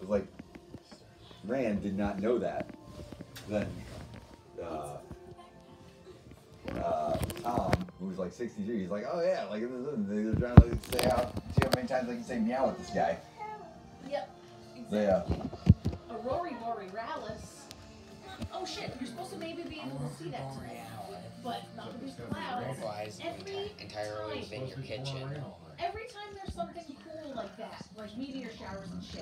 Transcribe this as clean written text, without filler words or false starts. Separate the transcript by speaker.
Speaker 1: Because like Rand did not know that. Then Tom, who was like 63, he's like, oh yeah, like they're trying to like, say how see how many times they can say meow with this guy.
Speaker 2: Yep.
Speaker 1: So, yeah.
Speaker 2: Rory Rallis. Oh shit, you're supposed to maybe be able to see that today. But not with these clouds.
Speaker 3: Entirely within your kitchen.
Speaker 2: Every time there's something cool like that, like meteor showers and shit.